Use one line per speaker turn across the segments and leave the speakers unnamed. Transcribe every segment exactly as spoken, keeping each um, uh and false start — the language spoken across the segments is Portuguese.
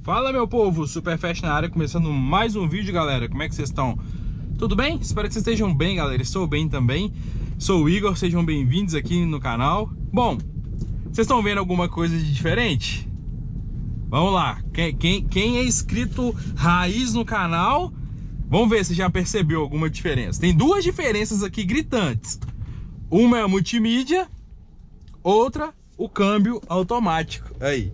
Fala, meu povo, Superfast na área, começando mais um vídeo, galera. Como é que vocês estão? Tudo bem? Espero que vocês estejam bem, galera. Estou bem também. Sou o Igor, sejam bem-vindos aqui no canal. Bom, vocês estão vendo alguma coisa de diferente? Vamos lá, quem, quem, quem é inscrito raiz no canal, vamos ver se já percebeu alguma diferença. Tem duas diferenças aqui gritantes. Uma é a multimídia, outra o câmbio automático. Aí.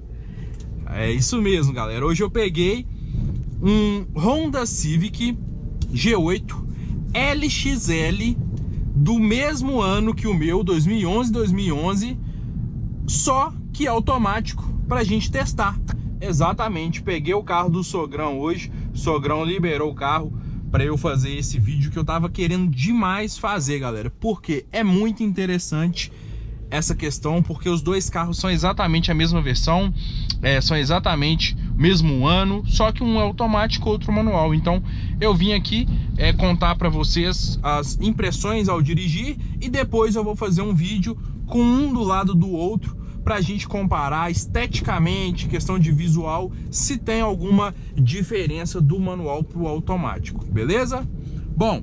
É isso mesmo, galera. Hoje eu peguei um Honda Civic G oito L X L do mesmo ano que o meu, dois mil e onze, dois mil e onze, só que automático, pra gente testar. Exatamente, peguei o carro do sogrão hoje, o sogrão liberou o carro para eu fazer esse vídeo que eu tava querendo demais fazer, galera, porque é muito interessante essa questão, porque os dois carros são exatamente a mesma versão, é, são exatamente o mesmo ano, só que um é automático, outro manual. Então eu vim aqui é, contar para vocês as impressões ao dirigir e depois eu vou fazer um vídeo com um do lado do outro para a gente comparar esteticamente, questão de visual, se tem alguma diferença do manual para o automático, beleza? Bom,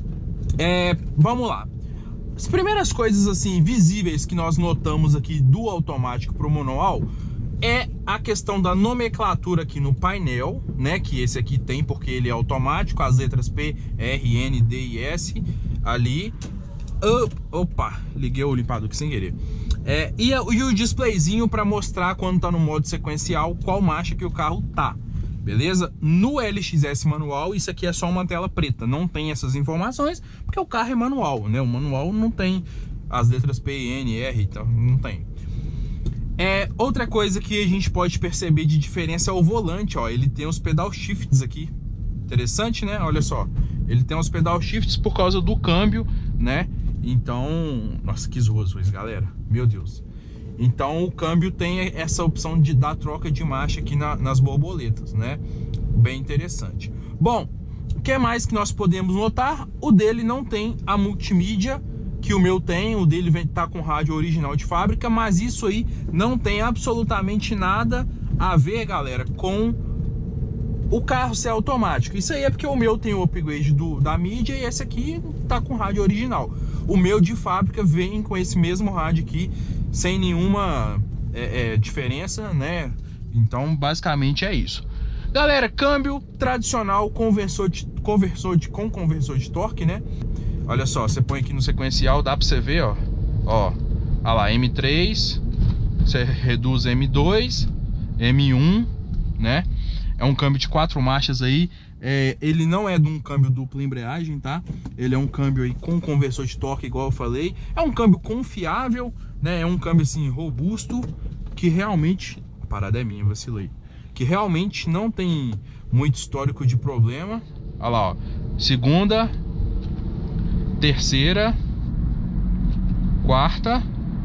é, vamos lá. As primeiras coisas assim visíveis que nós notamos aqui do automático para o manual é a questão da nomenclatura aqui no painel, né? Que esse aqui tem porque ele é automático, as letras P, R, N, D e S ali. Opa, liguei o limpador aqui sem querer. É, e, e o displayzinho para mostrar quando tá no modo sequencial qual marcha que o carro tá. Beleza? No L X S manual, isso aqui é só uma tela preta, não tem essas informações, porque o carro é manual, né? O manual não tem as letras P, N, R, então não tem. É, outra coisa que a gente pode perceber de diferença é o volante, ó. Ele tem os pedal shifts aqui. Interessante, né? Olha só. Ele tem os pedal shifts por causa do câmbio, né? Então, nossa, que zoas, galera. Meu Deus. Então o câmbio tem essa opção de dar troca de marcha aqui na, nas borboletas, né? Bem interessante. Bom, o que mais que nós podemos notar? O dele não tem a multimídia que o meu tem. O dele vem tá com rádio original de fábrica, mas isso aí não tem absolutamente nada a ver, galera, com o carro ser automático. Isso aí é porque o meu tem o upgrade do, da mídia e esse aqui tá com rádio original. O meu de fábrica vem com esse mesmo rádio aqui, sem nenhuma é, é, diferença, né? Então basicamente é isso, galera. Câmbio tradicional, conversor de, conversor de, com conversor de torque, né? Olha só, você põe aqui no sequencial, dá pra você ver, ó. Ó, olha lá, M três, você reduz M dois, M um, né? É um câmbio de quatro marchas aí. É, ele não é de um câmbio dupla embreagem, tá? Ele é um câmbio aí com conversor de torque, igual eu falei. É um câmbio confiável, né? É um câmbio assim robusto, que realmente, a parada é minha, vacilei, que realmente não tem muito histórico de problema. Olha lá, ó. Segunda, terceira, quarta,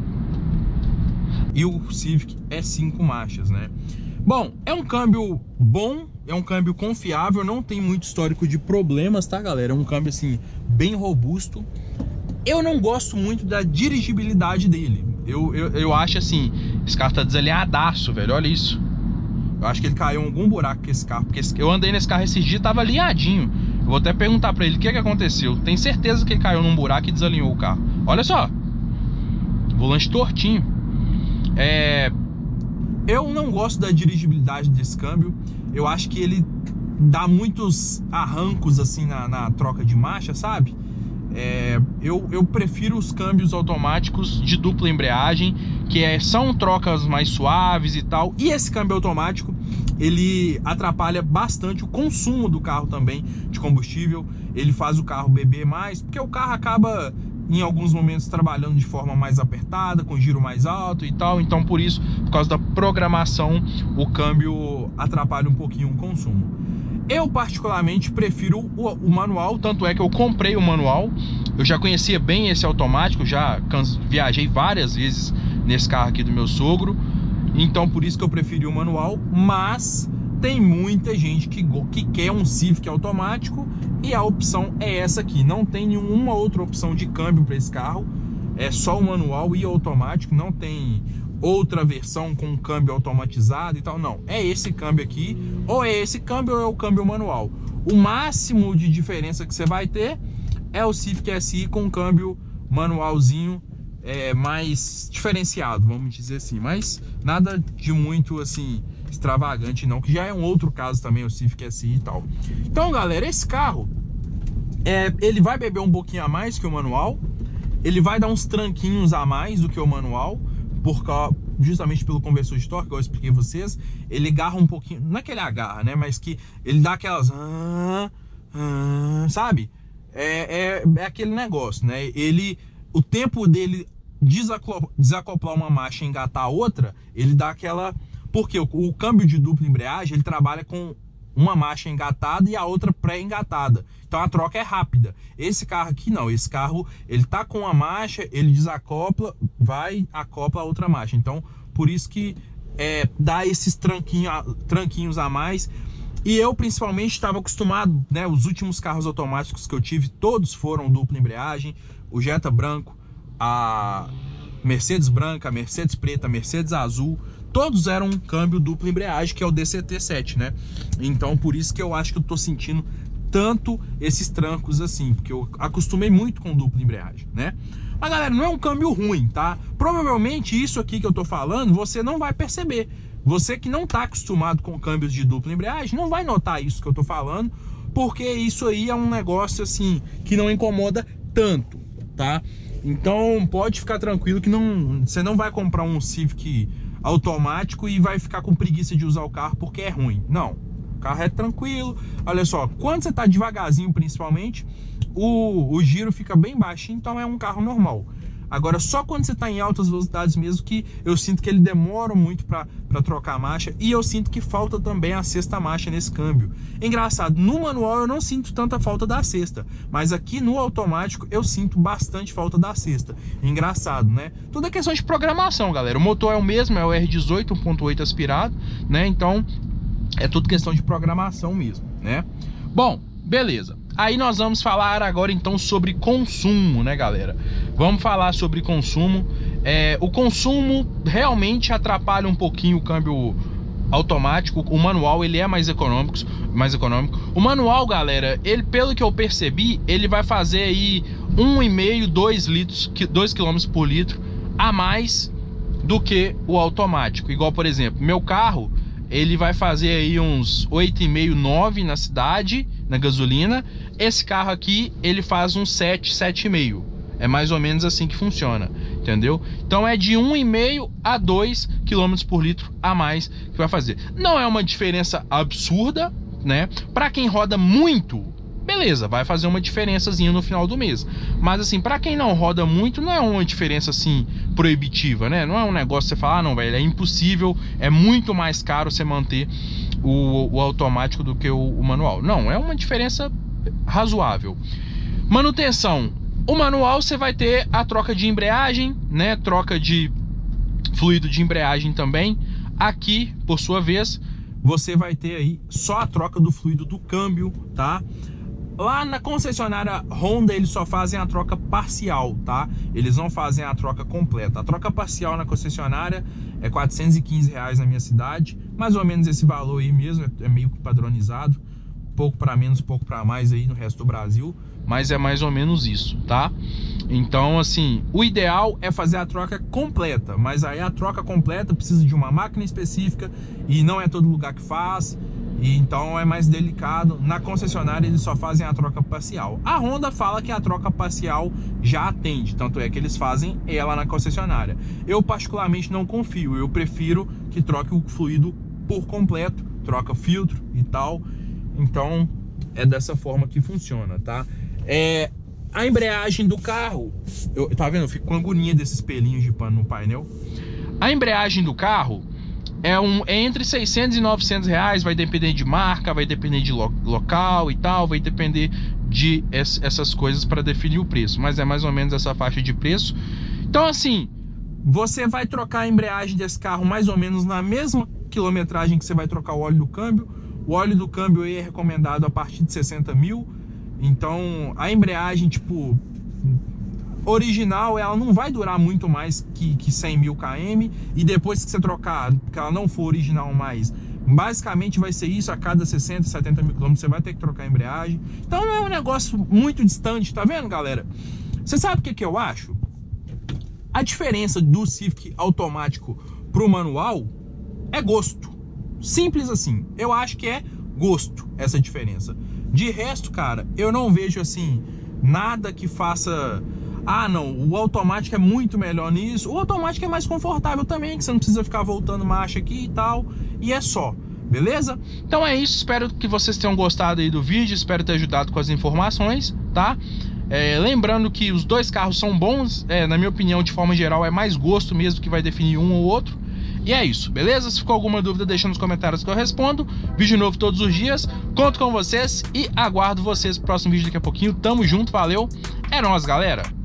e o Civic é cinco marchas, né? Bom, é um câmbio bom, é um câmbio confiável, não tem muito histórico de problemas, tá, galera? É um câmbio, assim, bem robusto. Eu não gosto muito da dirigibilidade dele. Eu, eu, eu acho, assim, esse carro tá desalinhadaço, velho, olha isso. Eu acho que ele caiu em algum buraco com esse carro, porque eu andei nesse carro esses dias, tava alinhadinho. Eu vou até perguntar pra ele o que que aconteceu. Tenho certeza que ele caiu num buraco e desalinhou o carro. Olha só, volante tortinho. É... Eu não gosto da dirigibilidade desse câmbio. Eu acho que ele dá muitos arrancos assim na, na troca de marcha, sabe? É, eu, eu prefiro os câmbios automáticos de dupla embreagem, que é, são trocas mais suaves e tal. E esse câmbio automático, ele atrapalha bastante o consumo do carro também de combustível. Ele faz o carro beber mais, porque o carro acaba em alguns momentos trabalhando de forma mais apertada, com giro mais alto e tal. Então por isso, por causa da programação, o câmbio atrapalha um pouquinho o consumo. Eu particularmente prefiro o, o manual, tanto é que eu comprei o manual. Eu já conhecia bem esse automático, já viajei várias vezes nesse carro aqui do meu sogro, então por isso que eu preferi o manual. Mas tem muita gente que, que quer um Civic automático e a opção é essa aqui. Não tem nenhuma outra opção de câmbio para esse carro, é só o manual e automático. Não tem outra versão com um câmbio automatizado e tal, não, é esse câmbio aqui, ou é esse câmbio ou é o câmbio manual. O máximo de diferença que você vai ter é o Civic S I com um câmbio manualzinho é, mais diferenciado, vamos dizer assim, mas nada de muito assim extravagante não, que já é um outro caso também o Civic S I e tal. Então galera, esse carro é, ele vai beber um pouquinho a mais que o manual, ele vai dar uns tranquinhos a mais do que o manual, por causa, justamente pelo conversor de torque, que eu expliquei pra vocês. Ele agarra um pouquinho, não é que ele agarra, né, mas que ele dá aquelas ah, ah, sabe, é, é, é aquele negócio, né, ele, o tempo dele desacoplar, desacoplar uma marcha e engatar a outra, ele dá aquela, porque o, o câmbio de dupla embreagem, ele trabalha com uma marcha engatada e a outra pré-engatada, então a troca é rápida. Esse carro aqui não, esse carro ele tá com a marcha, ele desacopla, vai, acopla a outra marcha, então por isso que é, dá esses tranquinho, tranquinhos a mais. E eu principalmente estava acostumado, né, os últimos carros automáticos que eu tive, todos foram dupla embreagem, o Jetta branco, a Mercedes branca, a Mercedes preta, a Mercedes azul, todos eram um câmbio dupla embreagem, que é o D C T sete, né? Então por isso que eu acho que eu tô sentindo tanto esses trancos assim, porque eu acostumei muito com dupla embreagem, né? Mas galera, não é um câmbio ruim, tá? Provavelmente isso aqui que eu tô falando, você não vai perceber. Você que não tá acostumado com câmbios de dupla embreagem, não vai notar isso que eu tô falando, porque isso aí é um negócio assim, que não incomoda tanto, tá? Então pode ficar tranquilo que não, você não vai comprar um Civic automático e vai ficar com preguiça de usar o carro porque é ruim. Não, o carro é tranquilo. Olha só, quando você tá devagarzinho principalmente, o, o giro fica bem baixinho, então é um carro normal. Agora só quando você tá em altas velocidades mesmo que eu sinto que ele demora muito para trocar a marcha, e eu sinto que falta também a sexta marcha nesse câmbio. Engraçado, no manual eu não sinto tanta falta da sexta, mas aqui no automático eu sinto bastante falta da sexta. Engraçado, né? Tudo é questão de programação, galera. O motor é o mesmo, é o R dezoito um ponto oito aspirado, né? Então é tudo questão de programação mesmo, né? Bom, beleza. Aí nós vamos falar agora então sobre consumo, né, galera? Vamos falar sobre consumo. É, o consumo realmente atrapalha um pouquinho o câmbio automático. O manual ele é mais econômico, mais econômico. O manual, galera, ele, pelo que eu percebi, ele vai fazer aí um e meio, dois litros, dois quilômetros por litro a mais do que o automático. Igual, por exemplo, meu carro, ele vai fazer aí uns oito e meio, nove na cidade, na gasolina. Esse carro aqui, ele faz uns sete, sete e meio. É mais ou menos assim que funciona, entendeu? Então é de um e meio a dois quilômetros por litro a mais que vai fazer. Não é uma diferença absurda, né? Para quem roda muito, beleza, vai fazer uma diferençazinha no final do mês. Mas assim, para quem não roda muito, não é uma diferença assim proibitiva, né? Não é um negócio que você fala, ah, não, velho, é impossível, é muito mais caro você manter o, o automático do que o, o manual. Não, é uma diferença razoável. Manutenção. O manual você vai ter a troca de embreagem, né? Troca de fluido de embreagem também. Aqui, por sua vez, você vai ter aí só a troca do fluido do câmbio, tá? Lá na concessionária Honda eles só fazem a troca parcial, tá? Eles não fazem a troca completa. A troca parcial na concessionária é quatrocentos e quinze reais na minha cidade, mais ou menos esse valor aí mesmo, é meio que padronizado, pouco para menos, pouco para mais aí no resto do Brasil, mas é mais ou menos isso, tá? Então, assim, o ideal é fazer a troca completa, mas aí a troca completa precisa de uma máquina específica e não é todo lugar que faz, e então é mais delicado. Na concessionária eles só fazem a troca parcial. A Honda fala que a troca parcial já atende, tanto é que eles fazem ela na concessionária. Eu particularmente não confio, eu prefiro que troque o fluido por completo, troca filtro e tal. Então é dessa forma que funciona, tá? É, a embreagem do carro, eu, tá vendo? Eu fico com a agonia desses pelinhos de pano no painel. A embreagem do carro é, um, é entre seiscentos e novecentos reais, vai depender de marca, vai depender de lo, local e tal, vai depender de es, essas coisas para definir o preço, mas é mais ou menos essa faixa de preço. Então assim, você vai trocar a embreagem desse carro mais ou menos na mesma quilometragem que você vai trocar o óleo do câmbio. O óleo do câmbio aí é recomendado a partir de sessenta mil. Então a embreagem, tipo, original, ela não vai durar muito mais que, que cem mil quilômetros, e depois que você trocar, que ela não for original mais, basicamente vai ser isso, a cada sessenta, setenta mil quilômetros você vai ter que trocar a embreagem. Então não é um negócio muito distante, tá vendo, galera? Você sabe o que, que eu acho? A diferença do Civic automático pro manual é gosto. Simples assim. Eu acho que é gosto essa diferença. De resto, cara, eu não vejo assim nada que faça... Ah, não, o automático é muito melhor nisso. O automático é mais confortável também, que você não precisa ficar voltando marcha aqui e tal. E é só, beleza? Então é isso, espero que vocês tenham gostado aí do vídeo. Espero ter ajudado com as informações, tá? É, lembrando que os dois carros são bons, é, na minha opinião, de forma geral, é mais gosto mesmo que vai definir um ou outro. E é isso, beleza? Se ficou alguma dúvida, deixa nos comentários que eu respondo. Vídeo novo todos os dias, conto com vocês e aguardo vocês pro próximo vídeo daqui a pouquinho. Tamo junto, valeu, é nóis, galera!